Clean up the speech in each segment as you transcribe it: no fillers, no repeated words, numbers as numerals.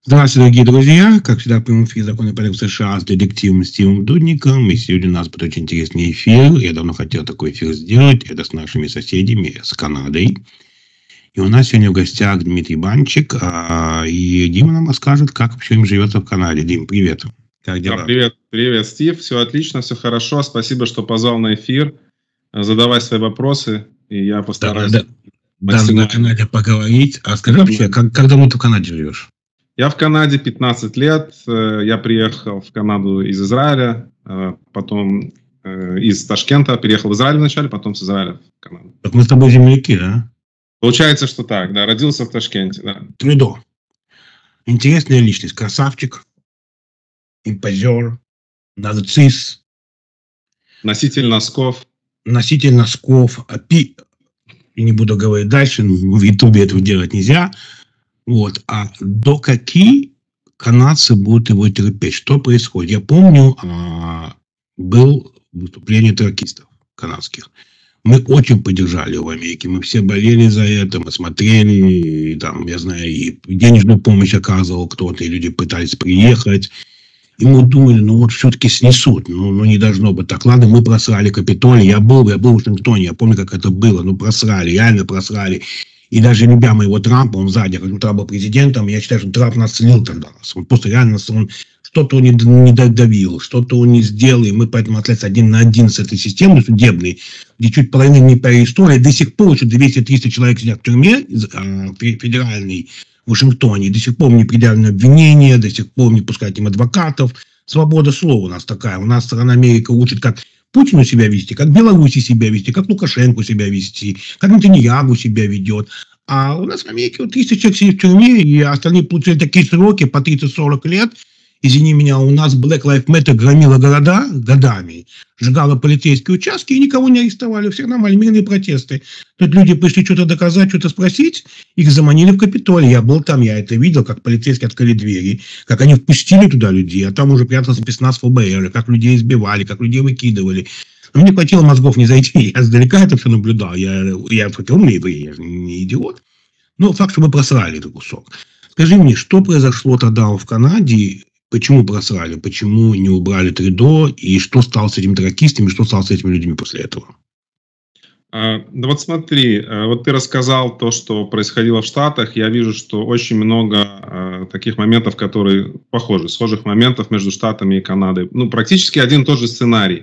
Здравствуйте, дорогие друзья! Как всегда, в прямом эфире «Закон и порядок США» с детективом Стивом Дудником. И сегодня у нас будет очень интересный эфир. Я давно хотел такой эфир сделать. Это с нашими соседями, с Канадой. И у нас сегодня в гостях Дмитрий Банчик. И Дима нам расскажет, как вообще им живется в Канаде. Дим, привет! Как дела? Привет, Стив. Все отлично, все хорошо. Спасибо, что позвал на эфир. Задавай свои вопросы, и я постараюсь... Да, на Канаде поговорить. А скажи вообще, как давно ты в Канаде живешь? Я в Канаде 15 лет. Я приехал в Канаду из Израиля, потом из Ташкента. Переехал в Израиль вначале, потом с Израиля в Канаду. Так мы с тобой земляки, да? Получается, что так, да. Родился в Ташкенте, да. Трюдо. Интересная личность. Красавчик, импозер, нарцисс. Носитель носков. Носитель носков. И не буду говорить дальше, в Ютубе этого делать нельзя. Вот. А до какие канадцы будут его терпеть? Что происходит? Я помню, было выступление тракистов канадских. Мы очень поддержали его в Америке. Мы все болели за это, мы смотрели, и, там, я знаю, и денежную помощь оказывал кто-то, и люди пытались приехать. И мы думали, ну вот все-таки снесут, ну не должно быть так. Ладно, мы просрали Капитолий, я был в Вашингтоне, я помню, как это было, ну просрали, реально просрали. И даже любя моего Трампа, он сзади, когда Трамп был президентом, я считаю, что Трамп нас слил тогда. Он просто реально, что-то он не додавил, что-то он не сделал, и мы поэтому остались 1 на 1 с этой системой судебной, где чуть половина не по истории, до сих пор еще 200-300 человек сидят в тюрьме федеральной в Вашингтоне, до сих пор не предъявлено обвинения, до сих пор не пускают им адвокатов. Свобода слова у нас такая. У нас страна Америка учит, как Путину себя вести, как Беларуси себя вести, как Лукашенко себя вести, как Нетаньяху себя ведет. А у нас в Америке вот 300 человек сидят в тюрьме, и остальные получили такие сроки по 30-40 лет. Извини меня, у нас Black Lives Matter громила города годами, сжигала полицейские участки и никого не арестовали. Все нормально, мирные протесты. Тут люди пришли что-то доказать, что-то спросить, их заманили в Капитолий. Я был там, я это видел, как полицейские открыли двери, как они впустили туда людей, а там уже прятался спецназ ФБР, как людей избивали, как людей выкидывали. Но мне хватило мозгов не зайти, я сдалека это все наблюдал. Я хоть умный еврей, я же не идиот. Но факт, что мы просрали этот кусок. Скажи мне, что произошло тогда в Канаде? Почему просрали? Почему не убрали Трюдо? И что стало с этими тракистами? Что стало с этими людьми после этого? Да вот смотри, вот ты рассказал то, что происходило в Штатах. Я вижу, что очень много таких моментов, которые похожи, схожих моментов между Штатами и Канадой. Ну, практически один и тот же сценарий.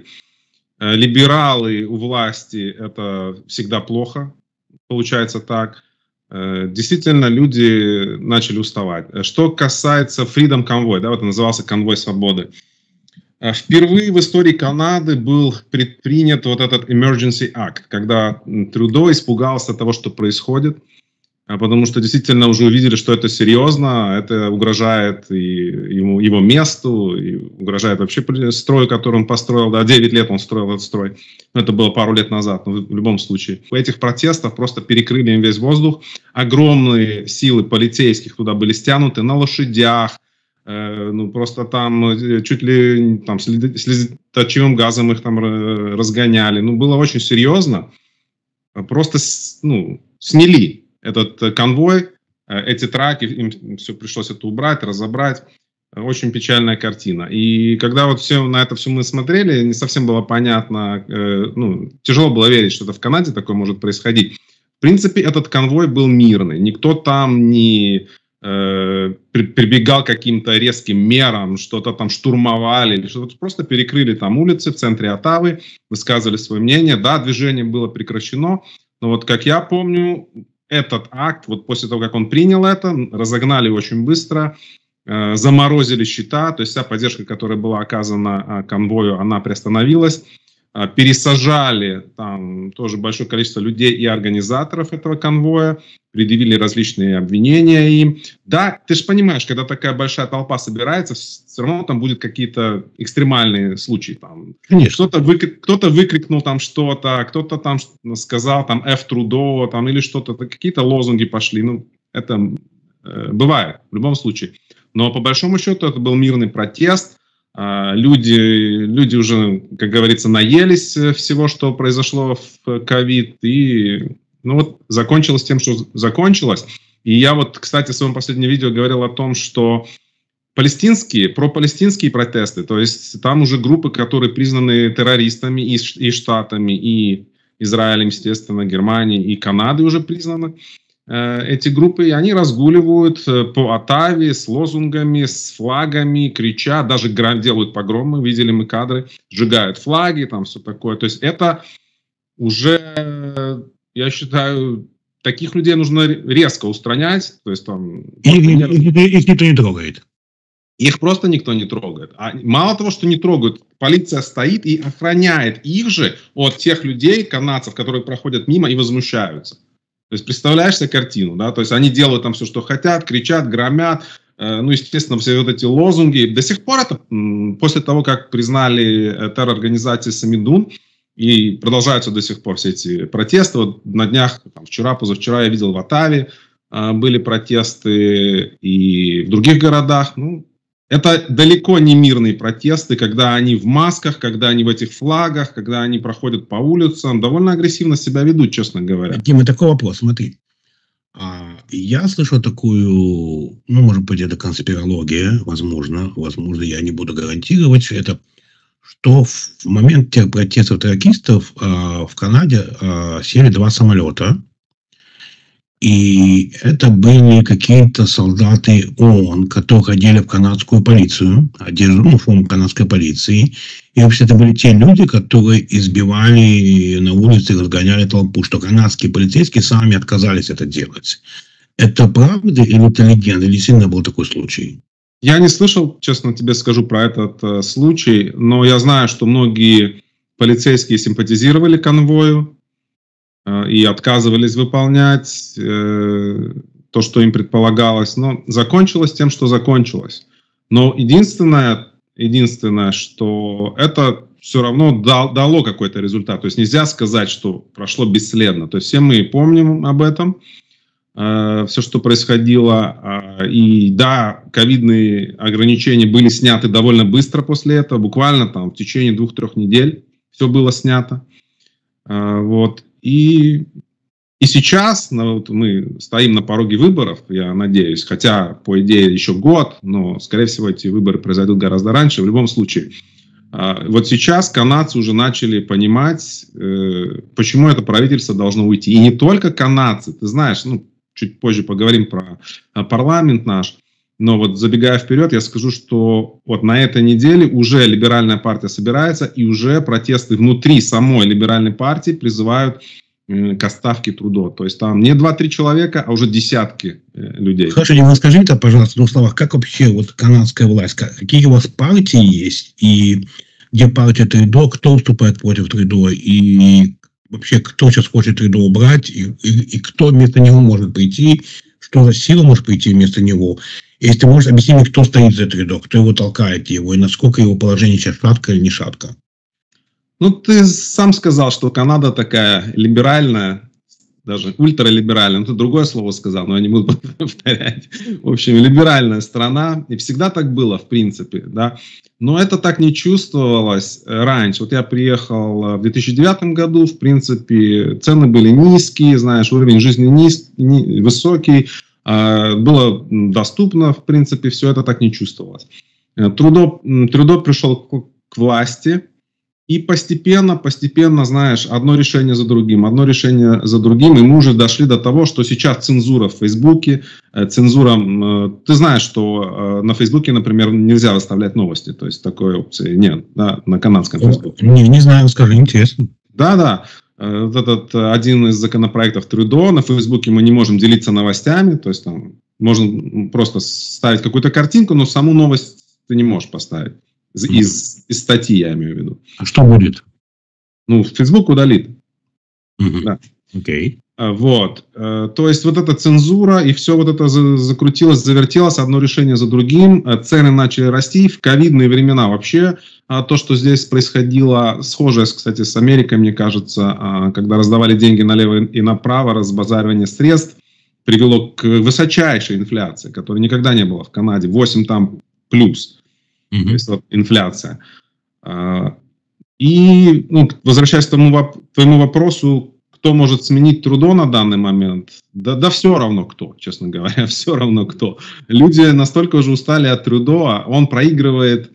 Либералы у власти – это всегда плохо, получается так. Действительно, люди начали уставать. Что касается Freedom Convoy, да, вот это назывался конвой свободы. Впервые в истории Канады был предпринят вот этот Emergency Act, когда Трюдо испугался того, что происходит, потому что действительно уже увидели, что это серьезно, это угрожает и его месту, и угрожает вообще строю, который он построил. Да, 9 лет он строил этот строй. Это было пару лет назад, но в любом случае. У этих протестов просто перекрыли им весь воздух. Огромные силы полицейских туда были стянуты на лошадях. Ну, просто там чуть ли там, слезоточивым газом их там разгоняли. Ну, было очень серьезно. Просто снели этот конвой, эти траки, им все пришлось это убрать, разобрать. Очень печальная картина. И когда вот на это все мы смотрели, не совсем было понятно, тяжело было верить, что это в Канаде такое может происходить. В принципе, этот конвой был мирный. Никто там не прибегал к каким-то резким мерам, что-то там штурмовали, или что-то. Просто перекрыли там улицы в центре Оттавы, высказывали свое мнение. Да, движение было прекращено, но вот как я помню, этот акт, вот после того, как он принял это, разогнали очень быстро, заморозили счета, то есть вся поддержка, которая была оказана конвою, она приостановилась. Пересажали там тоже большое количество людей и организаторов этого конвоя, предъявили различные обвинения им. Да, ты же понимаешь, когда такая большая толпа собирается, все равно там будут какие-то экстремальные случаи. Кто-то выкрикнул там что-то, кто-то там сказал там F Трудо, там или что-то, какие-то лозунги пошли. Ну, это бывает в любом случае. Но по большому счету это был мирный протест. Люди уже, как говорится, наелись всего, что произошло в ковид. И закончилось тем, что закончилось. И я вот, кстати, в своем последнем видео говорил о том, что пропалестинские протесты, то есть там уже группы, которые признаны террористами и Штатами, и Израилем, естественно, Германией и Канадой уже признаны. Эти группы, они разгуливают по Оттаве с лозунгами, с флагами, кричат, даже делают погромы, видели мы кадры, сжигают флаги, там все такое. То есть это уже, я считаю, таких людей нужно резко устранять. То есть там... Их никто не трогает. Их просто никто не трогает. А мало того, что не трогают, полиция стоит и охраняет их же от тех людей, канадцев, которые проходят мимо и возмущаются. То есть представляешь себе картину, да? То есть они делают там все, что хотят, кричат, громят. Ну, естественно, все вот эти лозунги. До сих пор это, после того, как признали террор-организации Самидун, и продолжаются до сих пор все эти протесты. Вот на днях, вчера, позавчера я видел в Оттаве были протесты и в других городах. Ну, это далеко не мирные протесты, когда они в масках, когда они в этих флагах, когда они проходят по улицам. Довольно агрессивно себя ведут, честно говоря. Дима, такой вопрос, смотри. Я слышал такую, ну, может быть, это конспирология, возможно, я не буду гарантировать это, что в момент тех протестов террористов в Канаде сели 2 самолета. И это были какие-то солдаты ООН, которые ходили в канадскую полицию, одежду, форму канадской полиции. И вообще это были те люди, которые избивали на улице и разгоняли толпу, что канадские полицейские сами отказались это делать. Это правда или это легенда? Или действительно был такой случай? Я не слышал, честно тебе скажу, про этот случай, но я знаю, что многие полицейские симпатизировали конвою и отказывались выполнять то, что им предполагалось. Но закончилось тем, что закончилось. Но единственное, что это все равно дало какой-то результат. То есть нельзя сказать, что прошло бесследно. То есть все мы помним об этом, все, что происходило. И да, ковидные ограничения были сняты довольно быстро после этого. Буквально там в течение 2-3 недель все было снято. Вот. И сейчас вот мы стоим на пороге выборов, я надеюсь, хотя, по идее, еще год, но, скорее всего, эти выборы произойдут гораздо раньше. В любом случае, вот сейчас канадцы уже начали понимать, почему это правительство должно уйти. И не только канадцы, ты знаешь, ну, чуть позже поговорим про парламент наш, но вот забегая вперед, я скажу, что вот на этой неделе уже либеральная партия собирается, и уже протесты внутри самой либеральной партии призывают к отставке Трудо. То есть там не 2-3 человека, а уже десятки людей. Хорошо, Дима, скажи мне, пожалуйста, в двух словах, как вообще вот канадская власть, какие у вас партии есть, и где партия Трудо, кто выступает против Трудо, и вообще кто сейчас хочет Трудо убрать, и кто вместо него может прийти, что за сила может прийти вместо него. Если ты можешь объяснить мне, кто стоит за Трудо, кто его толкает, и насколько его положение сейчас шатко или не шатко? Ну, ты сам сказал, что Канада такая либеральная, даже ультралиберальная. Ну, ты другое слово сказал, но я не буду повторять. В общем, либеральная страна. И всегда так было, в принципе, да. Но это так не чувствовалось раньше. Вот я приехал в 2009 году, в принципе, цены были низкие, знаешь, уровень жизни высокий. Было доступно, в принципе, все это так не чувствовалось. Трудо пришел к власти. И постепенно, знаешь, одно решение за другим, и мы уже дошли до того, что сейчас цензура в Фейсбуке, ты знаешь, что на Фейсбуке, например, нельзя выставлять новости, то есть такой опции нет, да, на канадском Фейсбуке. Не знаю, скажи, интересно. Да, вот этот один из законопроектов Трудо, на Фейсбуке мы не можем делиться новостями, то есть там можно просто ставить какую-то картинку, но саму новость ты не можешь поставить. Из статьи, я имею в виду. А что будет? Ну, Facebook удалит. Да. Окей. Вот. То есть, вот эта цензура, и все вот это закрутилось, завертелось, одно решение за другим. Цены начали расти. В ковидные времена вообще то, что здесь происходило, схожее, кстати, с Америкой, мне кажется, когда раздавали деньги налево и направо, разбазаривание средств, привело к высочайшей инфляции, которой никогда не было в Канаде. 8 там плюс. То есть вот инфляция. И возвращаясь к твоему вопросу, кто может сменить Трудо на данный момент? Да все равно кто, честно говоря, все равно кто. Люди настолько уже устали от Трудо, он проигрывает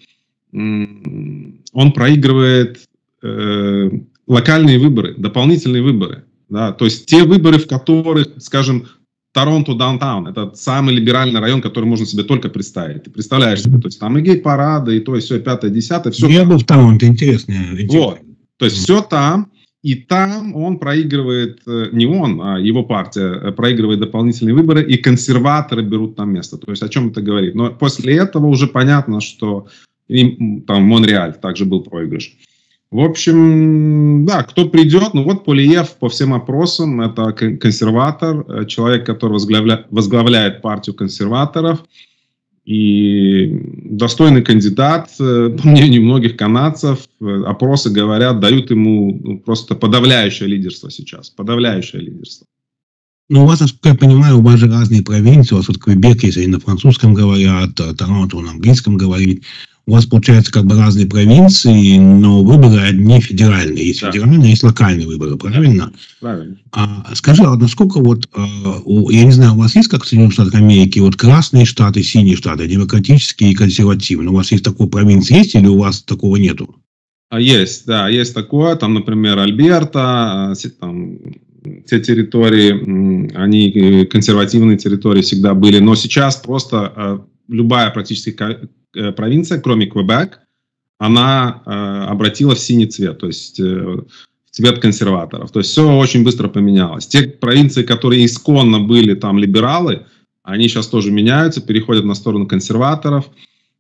локальные выборы, дополнительные выборы. Да? То есть те выборы, в которых, скажем, Торонто даунтаун, это самый либеральный район, который можно себе только представить. Ты представляешь себе, то есть там и гей-парады, и то, и все, и пятое, десятое. Все я был в Торонто, интересно. Вот. То есть все там, и там он проигрывает, не он, а его партия проигрывает дополнительные выборы, и консерваторы берут там место. То есть о чем это говорит? Но после этого уже понятно, что там Монреаль также был проигрыш. В общем, да, кто придет, ну вот Полиев по всем опросам, это консерватор, человек, который возглавляет партию консерваторов, и достойный кандидат, по мнению многих канадцев, опросы говорят, дают ему просто подавляющее лидерство сейчас, подавляющее лидерство. Ну, у вас, насколько я понимаю, у вас же разные провинции, у вас вот Квебек, если они на французском говорят, Торонто на английском говорит. У вас, получается, как бы разные провинции, но выборы одни федеральные. Есть федеральные, есть локальные выборы, правильно? Правильно. Скажи, а насколько вот, я не знаю, у вас есть, как в Соединенных Штатах Америки, вот красные штаты, синие штаты, демократические и консервативные? У вас есть такой провинции, есть или у вас такого нету? Есть, да, есть такое. Там, например, Альберта, там, те территории, они консервативные территории всегда были. Но сейчас просто любая практически провинция, кроме Квебек, она обратила в синий цвет, то есть в цвет консерваторов. То есть все очень быстро поменялось. Те провинции, которые исконно были там либералы, они сейчас тоже меняются, переходят на сторону консерваторов.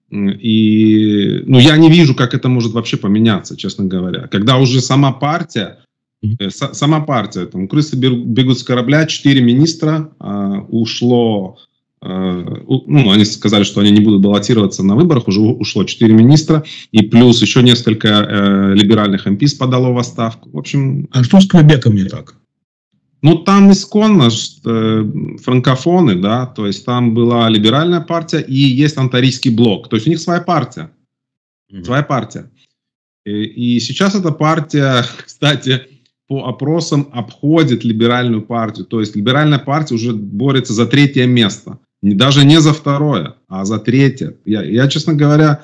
И я не вижу, как это может вообще поменяться, честно говоря. Когда уже сама партия, там, крысы бегут с корабля, 4 министра ушло. Они сказали, что они не будут баллотироваться на выборах, уже ушло 4 министра, и плюс еще несколько либеральных МПС подало в отставку. В общем... А что с Квебеком не так? Там исконно франкофоны, да, то есть там была либеральная партия и есть онтарийский блок, то есть у них своя партия. Своя партия. И сейчас эта партия, кстати, по опросам обходит либеральную партию, то есть либеральная партия уже борется за 3-е место. Даже не за 2-е, а за 3-е. Я, честно говоря,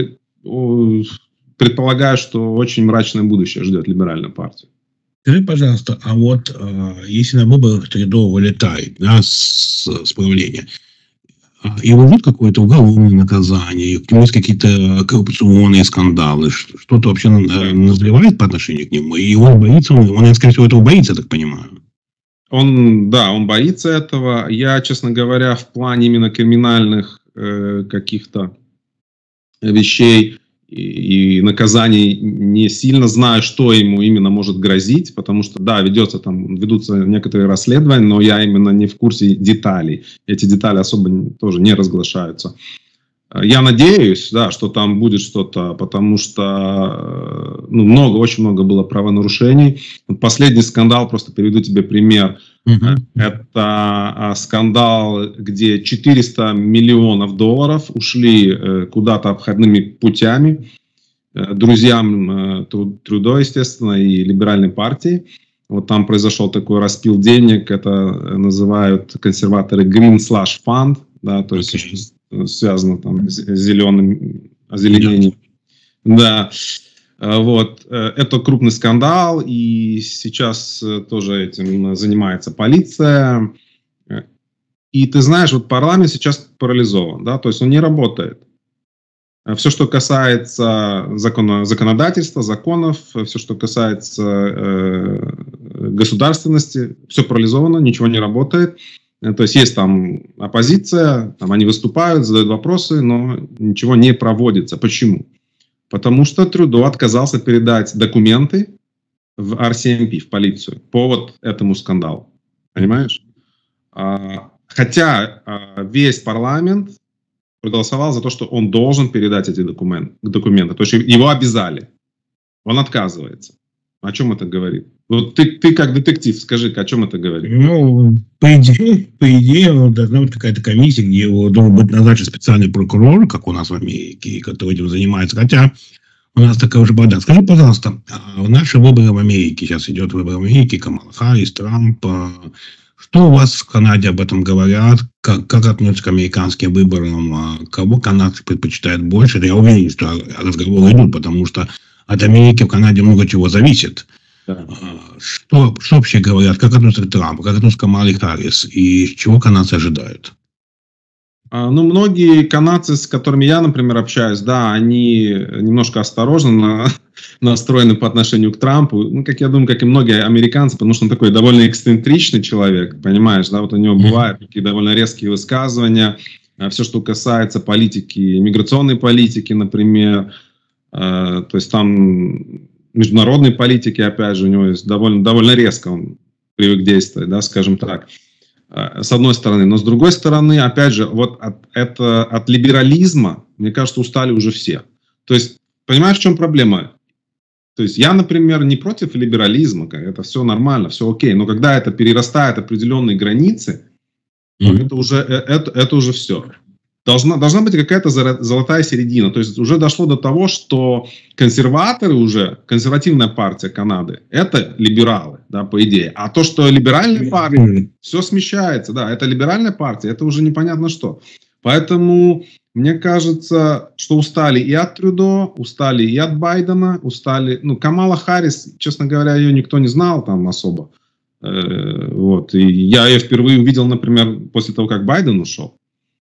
предполагаю, что очень мрачное будущее ждет либеральную партию. Скажи, пожалуйста, а вот если на выборах Трюдо вылетает, да, с правления, его ждет какое-то уголовное наказание, есть какие-то коррупционные скандалы, что-то вообще назревает по отношению к нему, и он боится, он, скорее всего, этого боится, я так понимаю. Он боится этого. Я, честно говоря, в плане именно криминальных каких-то вещей и наказаний не сильно знаю, что ему именно может грозить, потому что, да, ведутся некоторые расследования, но я именно не в курсе деталей. Эти детали особо тоже не разглашаются. Я надеюсь, да, что там будет что-то, потому что очень много было правонарушений. Последний скандал, просто приведу тебе пример. Это скандал, где 400 миллионов долларов ушли куда-то обходными путями друзьям Трюдо, естественно, и либеральной партии. Вот там произошел такой распил денег, это называют консерваторы Green Slush Fund, да, то есть связано там с зеленым озеленением. Да. Вот. Это крупный скандал, и сейчас тоже этим занимается полиция. И ты знаешь, вот парламент сейчас парализован, да, то есть он не работает. Все, что касается законодательства, законов, все, что касается государственности, все парализовано, ничего не работает. То есть есть там оппозиция, там они выступают, задают вопросы, но ничего не проводится. Почему? Потому что Трюдо отказался передать документы в RCMP, в полицию, по вот этому скандалу. Понимаешь? Хотя весь парламент проголосовал за то, что он должен передать эти документы. То есть его обязали. Он отказывается. О чем это говорит? Вот ты как детектив, скажи, о чем это говорит? По идее, должна быть какая-то комиссия, где должен быть назначен специальный прокурор, как у нас в Америке, который этим занимается. Хотя У нас такая уже борода. Скажи, пожалуйста, наши выборы в Америке, сейчас идет выбор в Америке, Камала Харрис, Трамп. Что у вас в Канаде об этом говорят? Как относятся к американским выборам? Кого канадцы предпочитают больше? Да я уверен, что разговоры идут, потому что от Америки в Канаде много чего зависит. Да. Что вообще говорят? Как относятся к Трампу? Как относятся к Камале Харрис? И чего канадцы ожидают? Ну, многие канадцы, с которыми я, например, общаюсь, да, они немножко осторожно настроены по отношению к Трампу. Ну, как я думаю, как и многие американцы, потому что он такой довольно эксцентричный человек, понимаешь, да, вот у него бывают такие довольно резкие высказывания, все, что касается политики, миграционной политики, например, то есть там международной политики, опять же, у него есть довольно резко он привык действовать, да, скажем так. С одной стороны. Но с другой стороны, опять же, вот от либерализма, мне кажется, устали уже все. То есть, понимаешь, в чем проблема? То есть, я, например, не против либерализма, это все нормально, все окей. Но когда это перерастает определенные границы, это уже все. Должна быть какая-то золотая середина. То есть, уже дошло до того, что консерваторы уже, консервативная партия Канады, это либералы, да, по идее. А то, что либеральная партия, все смещается, да, это либеральная партия, это уже непонятно что. Поэтому, мне кажется, что устали и от Трюдо, устали и от Байдена, устали, ну, Камала Харрис, честно говоря, ее никто не знал там особо. Вот, и я ее впервые увидел, например, после того, как Байден ушел.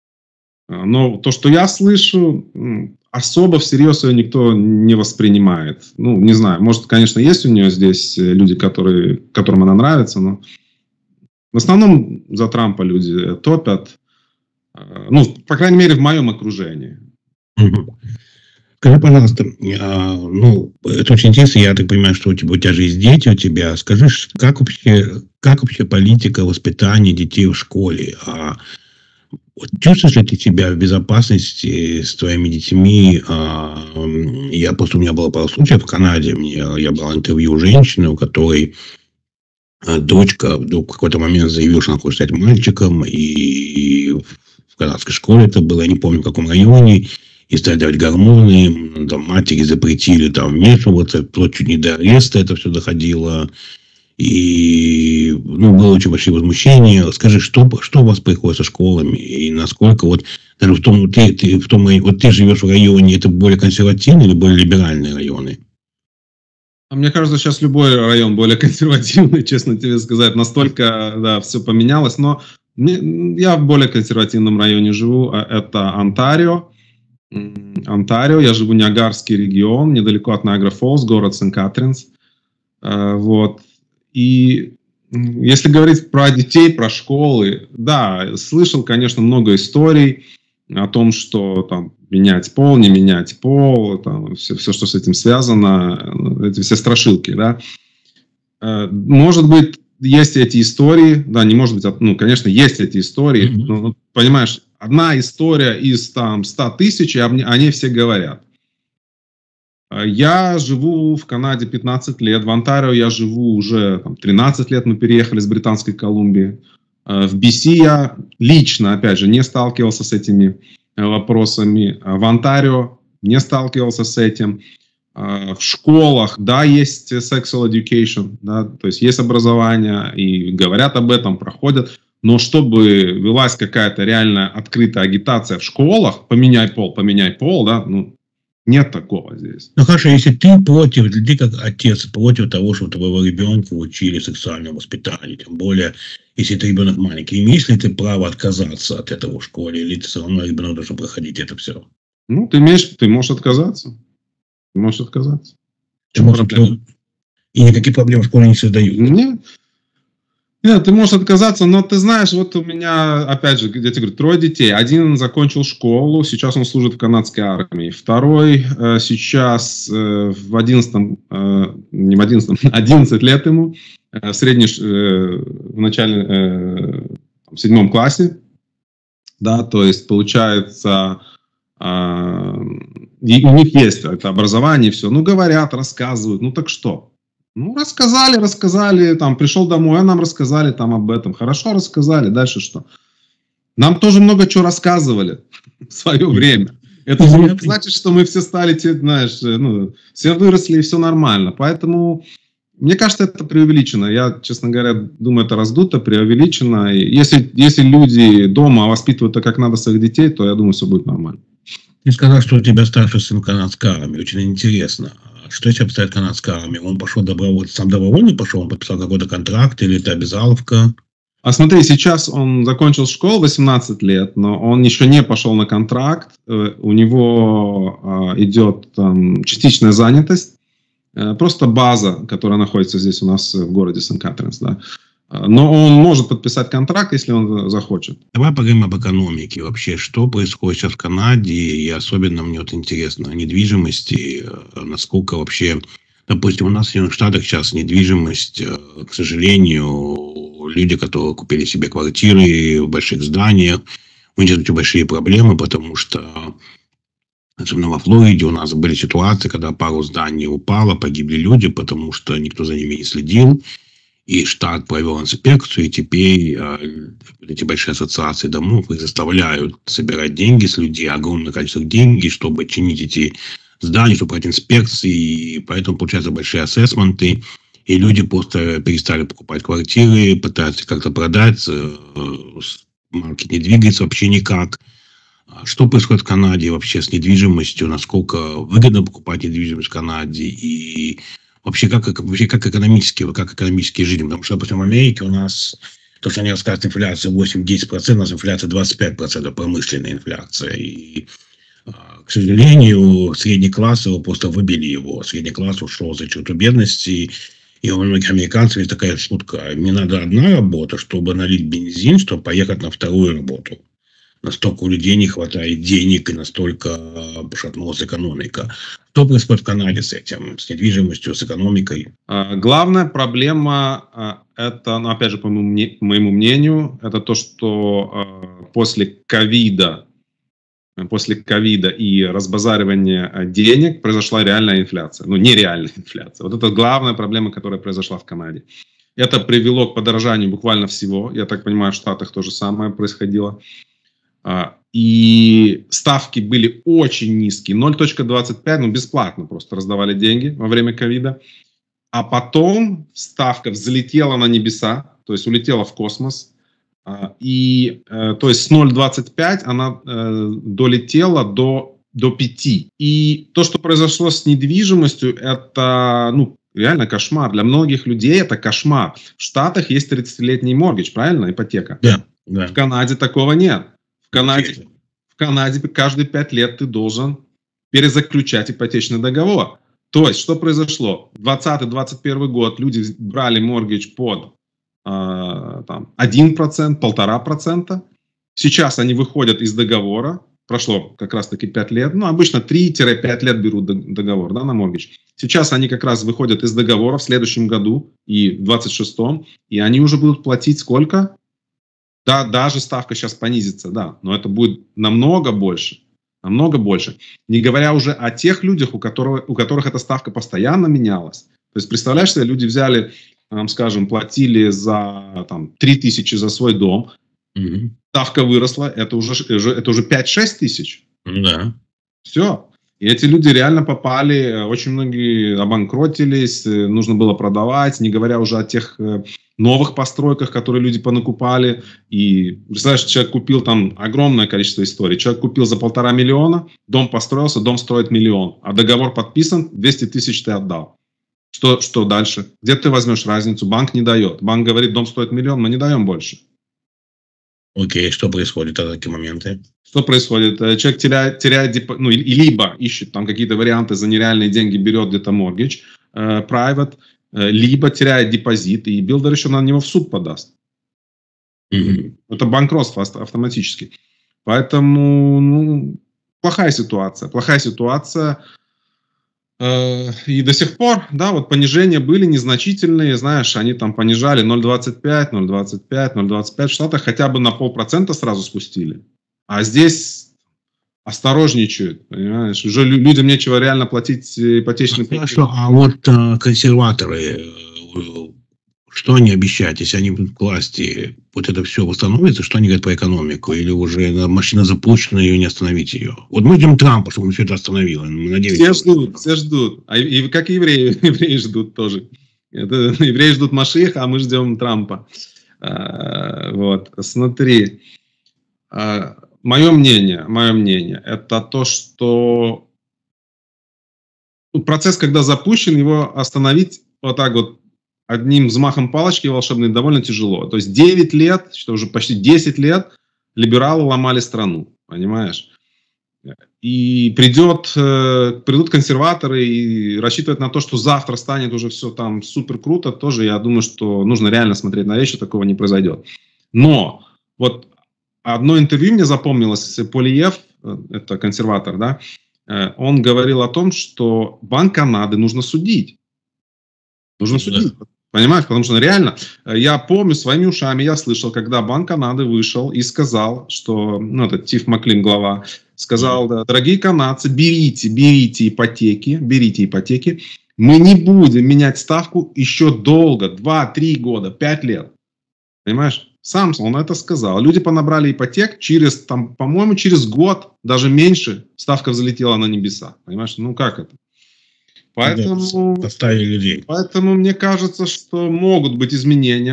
Но то, что я слышу, особо всерьез ее никто не воспринимает. Ну, не знаю, может, конечно, есть у нее здесь люди, которым она нравится, но в основном за Трампа люди топят. Ну, по крайней мере, в моем окружении. Скажи, пожалуйста, ну, это очень интересно, я так понимаю, что у тебя же есть дети, у тебя. Скажи, как вообще политика воспитания детей в школе? Чувствуешь ли ты себя в безопасности с твоими детьми? У меня было пару случаев в Канаде. Я брал интервью у женщины, у которой дочка вдруг в какой-то момент заявила, что она хочет стать мальчиком. И в канадской школе это было, я не помню, в каком районе. И стали давать гормоны. Там матери запретили там вмешиваться. Вплоть чуть не до ареста это все доходило. И было очень большое возмущение. Скажи, что у вас происходит со школами? И насколько вот даже ты живешь в районе, это более консервативные или более либеральные районы? Мне кажется, сейчас любой район более консервативный, честно тебе сказать. Настолько, да, все поменялось. Но я в более консервативном районе живу. Это Онтарио. Я живу в Ниагарский регион, недалеко от Ниагара-Фоллс, город Сент-Катринс. Вот. И если говорить про детей, про школы, да, слышал, конечно, много историй о том, что там менять пол, не менять пол, там, все, что с этим связано, эти все страшилки, да. Может быть, есть эти истории, да, не может быть, конечно, есть эти истории, но, понимаешь, одна история из там 100 тысяч, и о ней все говорят. Я живу в Канаде 15 лет, в Онтарио я живу уже 13 лет, мы переехали с Британской Колумбии. В BC я лично, опять же, не сталкивался с этими вопросами. В Онтарио не сталкивался с этим. В школах, да, есть sexual education, да, то есть образование, и говорят об этом, проходят. Но чтобы велась какая-то реальная открытая агитация в школах, поменяй пол, да, нет такого здесь. Ну хорошо, если ты как отец против того, чтобы твоего ребенка учили сексуальному воспитанию, тем более, если ты ребенок маленький, имеешь ли ты право отказаться от этого в школе, или ты все равно ребенок должен проходить это все? Ну, ты можешь отказаться. И никаких проблем в школе не создают? Нет, ты можешь отказаться, но ты знаешь, вот у меня, опять же, я тебе говорю, 3 детей. Один закончил школу, сейчас он служит в канадской армии. Второй сейчас в 11 лет ему, в 7 классе. Да, то есть, получается, у них есть это образование, все. Говорят, рассказывают, так что? Рассказали, там, пришел домой, а нам рассказали там об этом. Хорошо рассказали, дальше что? Нам тоже много чего рассказывали в свое время. Это же не значит, что мы все стали, знаешь, ну, все выросли и все нормально. Поэтому, мне кажется, это преувеличено. Я, честно говоря, думаю, это раздуто, преувеличено. И если люди дома воспитывают так, как надо своих детей, то, я думаю, все будет нормально. Ты сказал, что у тебя старший сын в канадской армии. Очень интересно. Что сейчас обстоит в канадской армии? Он пошел сам добровольно пошел? Он подписал какой-то контракт или это обязаловка? А смотри, сейчас он закончил школу 18 лет, но он еще не пошел на контракт. У него идет там частичная занятость. Просто база, которая находится здесь у нас в городе Сент-Катринс. Да. Но он может подписать контракт, если он захочет. Давай поговорим об экономике. Вообще, что происходит сейчас в Канаде? И особенно мне вот интересно о недвижимости. Насколько вообще... Допустим, у нас в Соединенных Штатах сейчас недвижимость, к сожалению, люди, которые купили себе квартиры в больших зданиях, у них очень большие проблемы, потому что, особенно во Флориде, у нас были ситуации, когда пару зданий упало, погибли люди, потому что никто за ними не следил. И штат провел инспекцию, и теперь эти большие ассоциации домов их заставляют собирать деньги с людей, огромное количество денег, чтобы чинить эти здания, чтобы брать инспекции. И поэтому получаются большие ассессменты. И люди просто перестали покупать квартиры, пытаются как-то продать. Маркет не двигается вообще никак. Что происходит в Канаде вообще с недвижимостью? Насколько выгодно покупать недвижимость в Канаде? И вообще как экономически жить? Потому что, допустим, в Америке у нас, то, что они рассказывают, инфляция 8-10%, у нас инфляция 25%, промышленная инфляция. И, к сожалению, средний класс, его просто выбили его. Средний класс ушел за счет бедности. И у многих американцев есть такая шутка. Мне надо одна работа, чтобы налить бензин, чтобы поехать на вторую работу. Настолько у людей не хватает денег и настолько пошатнулась экономика. Что происходит в Канаде с этим, с недвижимостью, с экономикой? Главная проблема, это, опять же, по моему мнению, это то, что после ковида и разбазаривания денег произошла реальная инфляция. Ну, нереальная инфляция. Вот это главная проблема, которая произошла в Канаде. Это привело к подорожанию буквально всего. Я так понимаю, в Штатах то же самое происходило. И ставки были очень низкие. 0.25, ну, бесплатно просто раздавали деньги во время ковида. А потом ставка взлетела на небеса, то есть улетела в космос. И, то есть с 0.25 она долетела до 5. И то, что произошло с недвижимостью, это, ну, реально кошмар. Для многих людей это кошмар. В Штатах есть 30-летний моргидж, правильно? Ипотека. Да, да. В Канаде такого нет. В Канаде каждые 5 лет ты должен перезаключать ипотечный договор. То есть, что произошло? 2020-2021 год люди брали моргидж под 1%, 1,5%. Сейчас они выходят из договора. Прошло как раз-таки 5 лет. Ну, обычно 3-5 лет берут договор, да, на моргидж. Сейчас они как раз выходят из договора в следующем году и в 26-м. И они уже будут платить сколько? Да, даже ставка сейчас понизится, да. Но это будет намного больше. Намного больше. Не говоря уже о тех людях, у которых эта ставка постоянно менялась. То есть, представляешь себе, люди взяли, скажем, платили за 3000 за свой дом. Угу. Ставка выросла, это уже 5-6 тысяч. Да. Все. И эти люди реально попали, очень многие обанкротились, нужно было продавать, не говоря уже о тех новых постройках, которые люди понакупали. И, представляешь, человек купил там огромное количество историй. Человек купил за 1,5 миллиона, дом построился, дом строит 1 миллион. А договор подписан, 200 тысяч ты отдал. Что дальше? Где ты возьмешь разницу? Банк не дает. Банк говорит, дом стоит 1 миллион, мы не даем больше. Окей, что происходит в такие моменты? Что происходит? Человек теряет ну, либо ищет там какие-то варианты, за нереальные деньги берет где-то mortgage, private, либо теряет депозит, и билдер еще на него в суд подаст. Mm-hmm. Это банкротство автоматически. Поэтому, ну, плохая ситуация. Плохая ситуация. И до сих пор, да, вот понижения были незначительные, знаешь, они там понижали 0,25, 0,25, 0,25 в Штатах, хотя бы на 0,5% сразу спустили. А здесь осторожничают, понимаешь, уже людям нечего реально платить ипотечный кредит. Хорошо, а вот консерваторы, Что они обещают, если они будут к власти, вот это все восстановится, что они говорят про экономику? Или уже машина запущена, ее не остановить ее? Вот мы ждем Трампа, чтобы он все это остановил. Мы надеемся, все ждут. И как и евреи, евреи ждут тоже. Евреи ждут Машиаха, а мы ждем Трампа. Вот, смотри. Мое мнение, это то, что процесс, когда запущен, его остановить вот так вот одним взмахом палочки волшебной довольно тяжело. То есть 9 лет, что уже почти 10 лет либералы ломали страну, понимаешь? И придут консерваторы и рассчитывают на то, что завтра станет уже все там супер круто, тоже я думаю, что нужно реально смотреть на вещи, такого не произойдет. Но вот одно интервью мне запомнилось, Полиев, это консерватор, да, он говорил о том, что Банк Канады нужно судить. Нужно судить. Понимаешь, потому что реально, я помню своими ушами, я слышал, когда Банк Канады вышел и сказал, что, ну, это Тиф Маклин, глава, сказал, да, дорогие канадцы, берите ипотеки, мы не будем менять ставку еще долго, 2-3 года, 5 лет. Понимаешь? Сам он это сказал. Люди понабрали ипотек, через, там, по-моему, через год, даже меньше, ставка взлетела на небеса. Понимаешь? Ну, как это? Поэтому мне кажется, что могут быть изменения.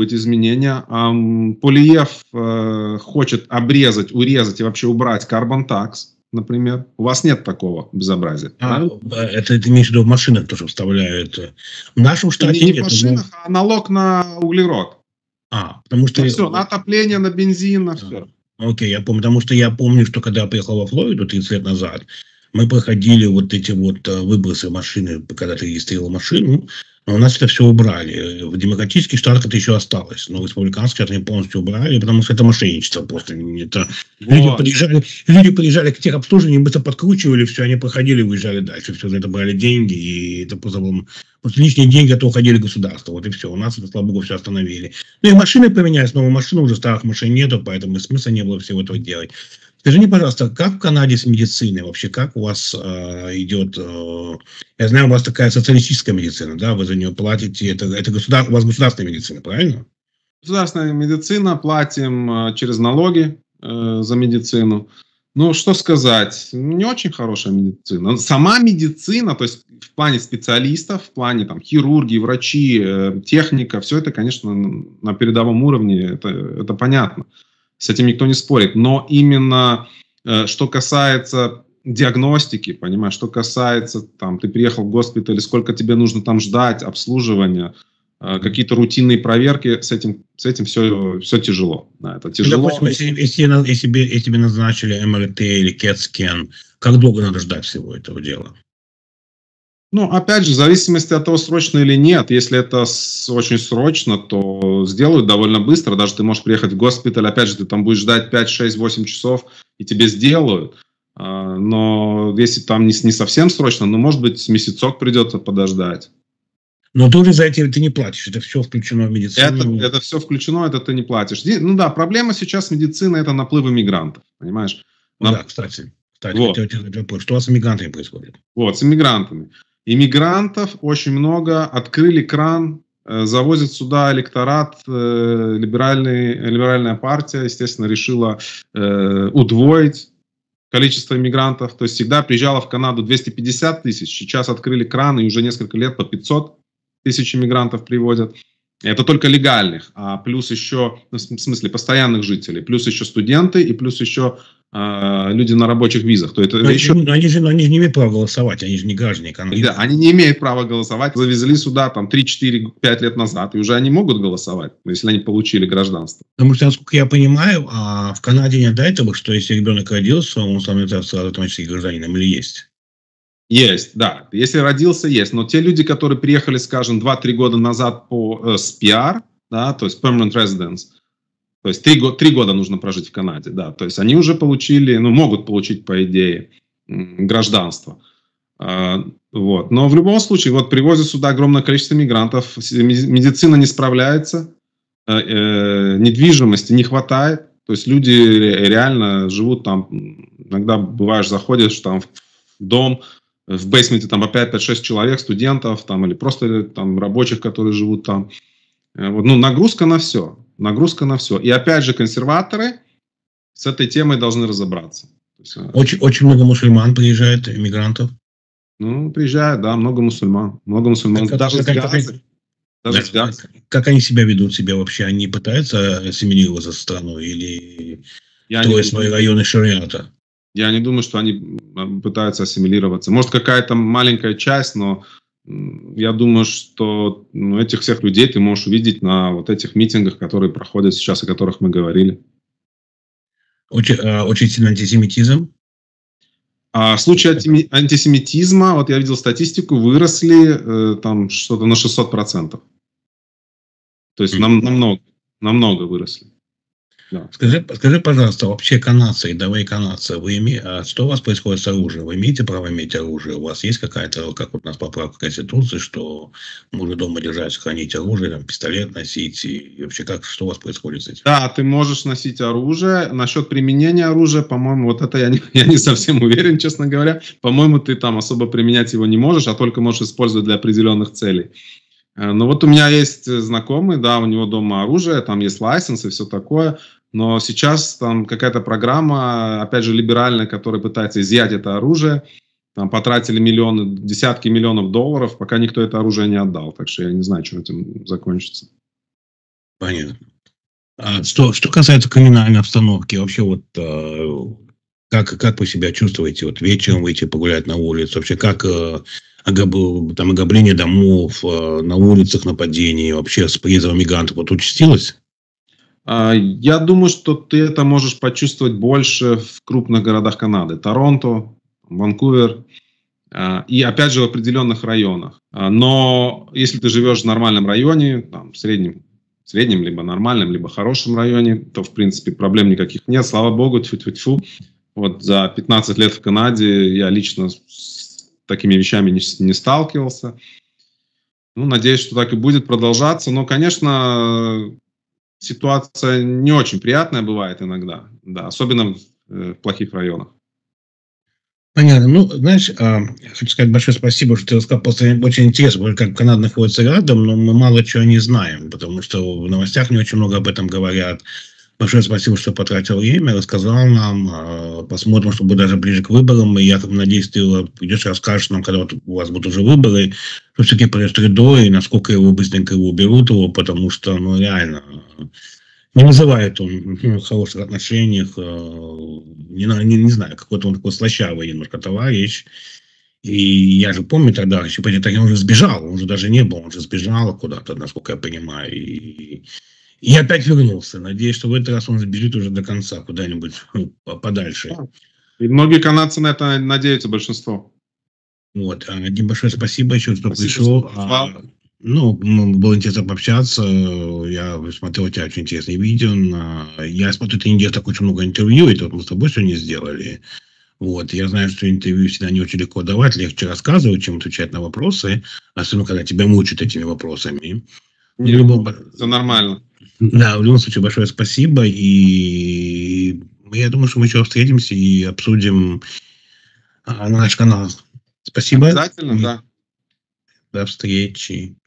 Полиев хочет обрезать, урезать и вообще убрать carbon tax, например. У вас нет такого безобразия. Это ты имеешь в виду в машинах тоже вставляют? В нашем штате не в машинах, а налог на углерод. Потому что... все, на отопление, на бензин, на все. Окей, я помню, потому что я помню, что когда я приехал во Флориду 30 лет назад, мы проходили вот эти вот выбросы машины, когда ты регистрировал машину, но у нас это все убрали. В демократических штатах это еще осталось, но в республиканских штатах они полностью убрали, потому что это мошенничество просто. Это... Люди приезжали к техобслуживанию, быстро подкручивали все, они проходили, выезжали дальше, все за это брали деньги, и это просто лишние деньги, а то уходили государство, вот и все. У нас это, слава богу, все остановили. Ну и машины поменялись, новые машины, уже старых машин нету, поэтому смысла не было всего этого делать. Скажи мне, пожалуйста, как в Канаде с медициной вообще, как у вас идет, я знаю, у вас такая социалистическая медицина, да, вы за нее платите, это у вас государственная медицина, правильно? Государственная медицина, платим через налоги за медицину. Ну, что сказать, не очень хорошая медицина. Сама медицина, то есть в плане специалистов, в плане там хирурги, врачи, техника, все это, конечно, на передовом уровне, это понятно. С этим никто не спорит. Но именно что касается диагностики, понимаешь, что касается, там, ты приехал в госпиталь, сколько тебе нужно там ждать, обслуживания, какие-то рутинные проверки, с этим все тяжело. Да, это тяжело. Допустим, если тебе назначили МРТ или CAT-scan, как долго надо ждать всего этого дела? Ну, опять же, в зависимости от того, срочно или нет. Если это очень срочно, то сделают довольно быстро. Даже ты можешь приехать в госпиталь, опять же, ты там будешь ждать 5, 6, 8 часов, и тебе сделают. Но если там не совсем срочно, ну, может быть, месяцок придется подождать. Но тоже за это ты не платишь, это все включено в медицину. Это все включено, это ты не платишь. Ну да, проблема сейчас медицины – это наплыв иммигрантов, понимаешь? Да, кстати вот. Что у вас с иммигрантами происходит? Вот, с иммигрантами. Иммигрантов очень много, открыли кран, завозят сюда электорат, либеральная партия, естественно, решила удвоить количество иммигрантов. То есть всегда приезжало в Канаду 250 тысяч, сейчас открыли кран, и уже несколько лет по 500 тысяч иммигрантов приводят. Это только легальных, а плюс еще, в смысле, постоянных жителей, плюс еще студенты и плюс еще люди на рабочих визах. То это еще... они же не имеют права голосовать, они же не граждане Канады. Да, они не имеют права голосовать. Завезли сюда там 3, 4, 5 лет назад, и уже они могут голосовать, если они получили гражданство. Потому что, насколько я понимаю, в Канаде нет до этого, что если ребенок родился, он становится сразу автоматически гражданином, или есть? Есть, да. Если родился, есть. Но те люди, которые приехали, скажем, 2-3 года назад с PR, да, то есть permanent residence, то есть 3 года нужно прожить в Канаде, да, то есть они уже получили, ну, могут получить, по идее, гражданство. Вот. Но в любом случае, вот привозят сюда огромное количество мигрантов, медицина не справляется, недвижимости не хватает, то есть люди реально живут там, иногда бываешь, заходишь там в дом, в бейсменте там по 5-6 человек, студентов там, или просто там рабочих, которые живут там. Вот, ну, нагрузка на все. Нагрузка на все. И опять же, консерваторы с этой темой должны разобраться. То есть, очень много мусульман приезжает, иммигрантов. ну, приезжают, да, много мусульман. Много мусульман. Даже с Газы. Как они себя ведут себя вообще? Они пытаются ассимилироваться со страной или строить свои районы шариата? Я не думаю, что они пытаются ассимилироваться. Может, какая-то маленькая часть, но я думаю, что этих всех людей ты можешь увидеть на вот этих митингах, которые проходят сейчас, о которых мы говорили. Очень сильный антисемитизм? В случае антисемитизма, вот я видел статистику, выросли там что-то на 600%. То есть намного выросли. Да. Скажи, пожалуйста, вообще канадцы, рядовые канадцы, что у вас происходит с оружием? Вы имеете право иметь оружие? У вас есть какая-то, как вот у нас поправка Конституции, что можно дома держать, хранить оружие, там, пистолет носить? И вообще, что у вас происходит с этим? Да, ты можешь носить оружие. Насчет применения оружия, по-моему, вот это я не совсем уверен, честно говоря. По-моему, ты там особо применять его не можешь, а только можешь использовать для определенных целей. Но вот у меня есть знакомый, да, у него дома оружие, там есть лайсенс и все такое. Но сейчас там какая-то программа, опять же, либеральная, которая пытается изъять это оружие. Там потратили десятки миллионов долларов, пока никто это оружие не отдал. Так что я не знаю, что этим закончится. Понятно. Что касается криминальной обстановки, вообще вот как вы себя чувствуете? Вот вечером выйти погулять на улицу? Вообще как там ограбление домов, на улицах нападения, вообще с приездом мигрантов вот участилось? Я думаю, что ты это можешь почувствовать больше в крупных городах Канады. Торонто, Ванкувер. И опять же в определенных районах. Но если ты живешь в нормальном районе, там, в среднем, либо нормальном, либо хорошем районе, то в принципе проблем никаких нет. Слава богу, тьфу-тьфу-тьфу. Вот за 15 лет в Канаде я лично с такими вещами не сталкивался. Ну, надеюсь, что так и будет продолжаться. Но, конечно, ситуация не очень приятная бывает иногда, да, особенно в плохих районах. Понятно. Ну, знаешь, хочу сказать большое спасибо, что ты рассказал. Просто очень интересно, как Канада находится рядом, но мы мало чего не знаем, потому что в новостях не очень много об этом говорят. Большое спасибо, что потратил время, рассказал нам. Посмотрим, что будет даже ближе к выборам. И я надеюсь, ты придешь и расскажешь нам, когда вот у вас будут уже выборы, что все-таки произойдет Трюдо, и насколько его быстренько уберут, потому что, ну, реально, не вызывает он в хороших отношениях. Не знаю, какой-то он такой слащавый немножко товарищ. И я же помню тогда, еще он уже сбежал, он же даже не был, он же сбежал куда-то, насколько я понимаю. И опять вернулся. Надеюсь, что в этот раз он сбежит уже до конца, куда-нибудь подальше. И многие канадцы на это надеются, большинство. Вот. Дим, большое спасибо еще, что пришел. Ну, было интересно пообщаться. Я смотрел у тебя очень интересные видео. Я смотрю, ты не делаешь так очень много интервью. Это вот мы с тобой сегодня сделали. Вот. Я знаю, что интервью всегда не очень легко давать. Легче рассказывать, чем отвечать на вопросы. Особенно, когда тебя мучают этими вопросами. Это нормально. Да, в любом случае, большое спасибо. И я думаю, что мы еще встретимся и обсудим наш канал. Спасибо. Обязательно, да. До встречи.